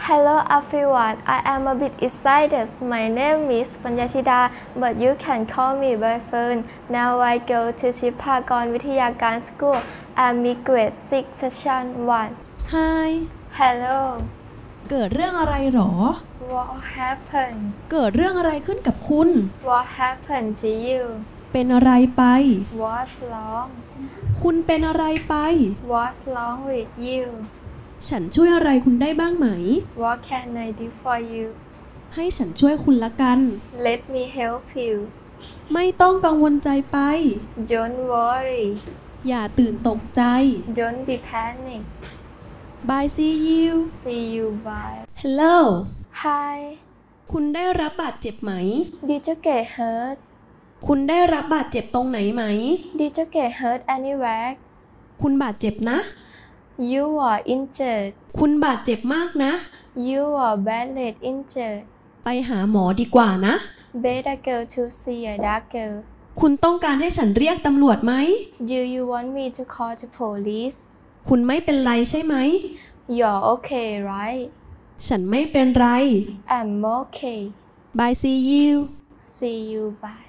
Hello everyone, I am a bit excited. My name is Panyachida, but you can call me by phone. Now I go to Chipakorn Vithayakarn School. I'm in grade 6 section 1. Hi Hello. เกิดเรื่องอะไรหรอ What happened? เกิดเรื่องอะไรขึ้นกับคุณ What happened to you? เป็นอะไรไป What's wrong? คุณเป็นอะไรไป What's wrong with you? ฉันช่วยอะไรคุณได้บ้างไหม What can I do for you? ให้ฉันช่วยคุณละกัน Let me help you. ไม่ต้องกังวลใจไป Don't worry. อย่าตื่นตกใจ Don't be panic. Bye see you See you. Bye. Hello Hi. คุณได้รับบาดเจ็บไหม Did you get hurt? คุณได้รับบาดเจ็บตรงไหนไหม Did you get hurt anywhere? คุณบาดเจ็บนะ You were injured. คุณบาดเจ็บมากนะ You were badly injured. ไปหาหมอดีกว่านะ Better go to see a doctor. คุณต้องการให้ฉันเรียกตำรวจไหม Do you want me to call the police? คุณไม่เป็นไรใช่ไหม You're okay, right? ฉันไม่เป็นไร I'm okay. Bye see you See you. Bye.